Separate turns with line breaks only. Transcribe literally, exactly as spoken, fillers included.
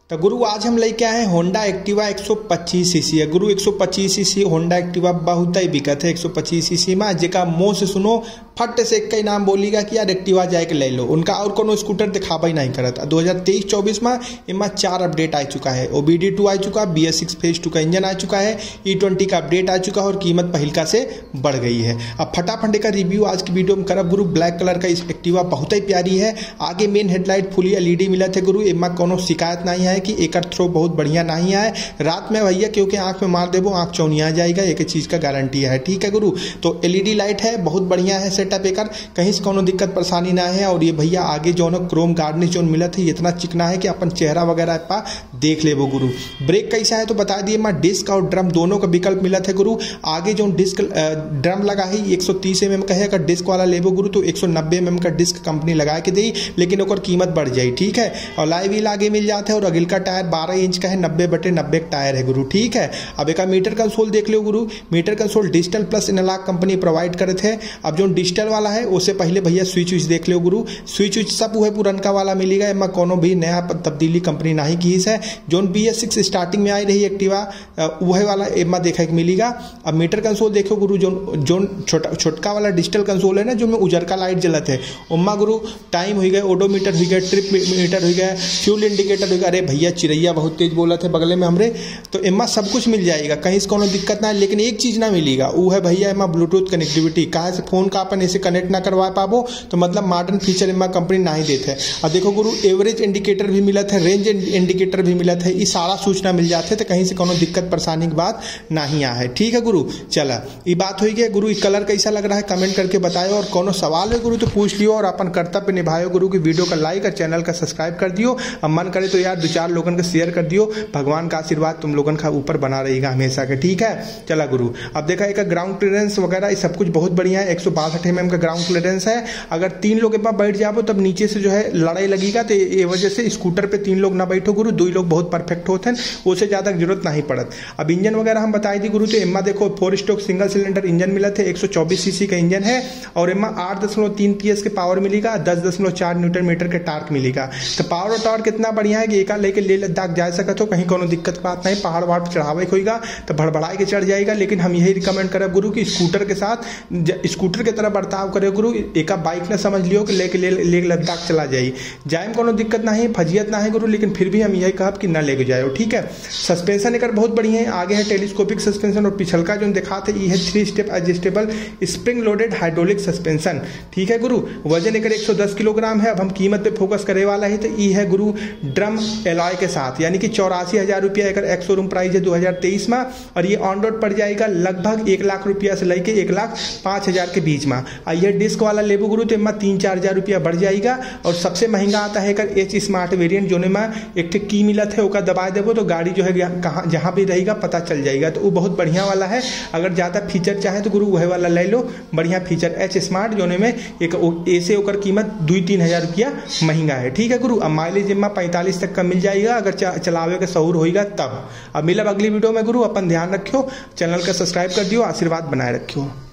तो गुरु आज हम लेके आए हैं होंडा एक्टिवा एक सौ पच्चीस सीसी है गुरु। एक सौ पच्चीस सीसी होंडा एक्टिवा बहुत ही बिकत है एक सौ पच्चीस सीसी में, जेका मुंह से सुनो फट से एक नाम बोली कि यार एक्टिवा जाके ले लो, उनका और कोनो स्कूटर दिखावा ही नहीं करता। दो हज़ार तेईस चौबीस में इनमें चार अपडेट आ चुका है। ओ बी डी टू आ चुका, B S six phase two का इंजन आ चुका है, ई ट्वेंटी का अपडेट आ चुका है और कीमत पहिलका से बढ़ गई है। अब फटाफट का रिव्यू आज की वीडियो में करब गुरु। ब्लैक कलर का इस एक्टिवा बहुत ही प्यारी है। आगे main headlight fully L E D मिला थे गुरु। इनमें कोनो शिकायत नहीं है कि एक थ्रो बहुत बढ़िया नहीं है। रात में भैया क्योंकि आंख में मार देवो आंख चौनिया जाएगा, एक चीज का गारंटी है। ठीक है गुरु, तो एल ई डी लाइट है, बहुत बढ़िया है सेटअप एकर, कहीं से कोनो दिक्कत परेशानी ना है। और ये भैया आगे जो है क्रोम गार्निश जो मिला था इतना चिकना है कि अपन चेहरा वगैरह पा देख ले वो गुरु। ब्रेक कैसा है तो बता दिए, मैं डिस्क और ड्रम दोनों का विकल्प मिला था गुरु। आगे जो डिस्क ड्रम लगा है एक सौ तीस एम एम का है, अगर डिस्क वाला लेबो गुरु तो एक सौ नब्बे एम एम का डिस्क कंपनी लगा के दी, लेकिन ओकर कीमत बढ़ जाए। ठीक है, और लाइव व्हील आगे मिल जाता है और अगिल का टायर बारह इंच का है, नब्बे बटे नब्बे टायर है गुरु। ठीक है, अब एक मीटर कंसोल देख लो गुरु। Meter console digital plus analogue company provide करे थे। अब जो डिजिटल वाला है उससे पहले भैया स्विच विच देख लो गुरु। स्विच विच सब वह पुरनका वाला मिलेगा, इनमें कोनो भी नया तब्दीली कंपनी नहीं की है। जो बी एस सिक्स स्टार्टिंग में आई रही एक्टिवा वह वाला इनमें देखा मिलेगा। अब मीटर कंसोल देखो गुरु, जो जो छोटा छोटका वाला डिजिटल कंसोल है ना, जो में उजरका लाइट जलत है उम्मा गुरु, टाइम हो गया, ओडोमीटर हो गया, ट्रिप मीटर हो गया, फ्यूल इंडिकेटर हो गया। अरे भैया चिड़ैया बहुत तेज बोला थे बगले में हमरे, तो इम्मा सब कुछ मिल जाएगा, कहीं से कोनो दिक्कत ना है। लेकिन एक चीज ना मिलेगा, वो है भैया इम्मा ब्लूटूथ कनेक्टिविटी। कहाँ से फोन का अपन ऐसे कनेक्ट ना करवा पाबो, तो मतलब मॉडर्न फीचर इम्मा कंपनी नहीं देते है। अब देखो गुरु, एवरेज इंडिकेटर भी मिला था, रेंज इंडिकेटर भी मिला था, ये सारा सूचना मिल जाते, तो कहीं से कोनो दिक्कत परेशानी की बात नहीं आ है। ठीक है गुरु, चला ये बात हो गई गुरु। कलर कैसा लग रहा है कमेंट करके बताओ, और कोनो सवाल है गुरु तो पूछ लियो, और अपन कर्तव्य निभायो गुरु की वीडियो का लाइक और चैनल का सब्सक्राइब कर दियो। अब मन करे तो यार दो चार लोगन का शेयर कर दियो। भगवान का आशीर्वाद तुम लोगन का ऊपर बना रहेगा हमेशा के। ठीक है, चला गुरु। अब देखा एक ग्राउंड क्लियरेंस वगैरह ये सब कुछ बहुत बढ़िया है। एक सौ बासठ एम एम का ग्राउंड क्लियरेंस है। अगर तीन लोग पास बैठ जाओ तब नीचे से जो है लड़ाई लगेगा, तो ये वजह से स्कूटर पे तीन लोग ना बैठो गुरु, दो ही लोग बहुत परफेक्ट होते हैं, उससे ज्यादा जरूरत नहीं पड़त। अब इंजन वगैरह हम बताई दी गुरु, तो इम्मा देखो four stroke single cylinder engine मिला थे, एक सौ चौबीस सीसी का इंजन है, और इम्मा आठ दशमलव तीन पी एस के पावर मिलेगा, दस दशमलव चार न्यूटन मीटर के टार्क मिलेगा। तो पावर और टॉर्क कितना बढ़िया है कि एक लेके ले लद्दाख जा सकते हो, कहीं कोनो दिक्कत बात नहीं। पहाड़ वहाड़ चढ़ावे होगा तो भड़बड़ा के चढ़ जाएगा, लेकिन हम यही रिकमेंड करें गुरु कि स्कूटर के साथ स्कूटर की तरह बर्ताव करे गुरु। एक बाइक ने समझ लियो कि लेके ले, ले लद्दाख चला जाए, जाए में कोनो दिक्कत नहीं, फजियत ना है गुरु, लेकिन फिर भी हम यही कहब कि न लेके जाओ। ठीक है, सस्पेंशन एक बहुत बढ़िया है। आगे है टेलीस्कोपिक सस्पेंशन, और पिछलका जो दिखाते ये है three step adjustable spring loaded hydraulic suspension. ठीक है गुरु, वजन एक सौ दस किलोग्राम है। अब हम कीमत पे फोकस करे वाला है, तो ये है गुरु ड्रम एलॉय के साथ, यानी कि चौरासी हजार रुपया एक एक्स शोरूम प्राइस है दो हजार तेईस में, और ये ऑन रोड पड़ जाएगा लगभग एक लाख रुपया से लेके एक लाख पांच हजार के बीच में। ये डिस्क वाला लेबो गुरु तो इनमें तीन चार हजार रुपया बढ़ जाएगा। और सबसे महंगा आता है कर एच स्मार्ट वेरिएंट, जो में एक ठे की मिलत है, ओका दबा देवो तो गाड़ी जो है कहाँ जहाँ भी रहेगा पता चल जाएगा, तो वो बहुत बढ़िया वाला है। अगर ज्यादा फीचर चाहे तो गुरु वह वाला ले लो, बढ़िया फीचर एच स्मार्ट, जो में एक ऐसे होकर कीमत दो तीन हजार रुपया महंगा है। ठीक है गुरु, अब माइलेज इनमें पैंतालीस तक का मिल जाएगा अगर चलावे का शऊर होगा तब। अब मिलब अगली वीडियो में गुरु, अपन ध्यान रखियो, चैनल का सब्सक्राइब कर दियो, आशीर्वाद बनाए रखियो।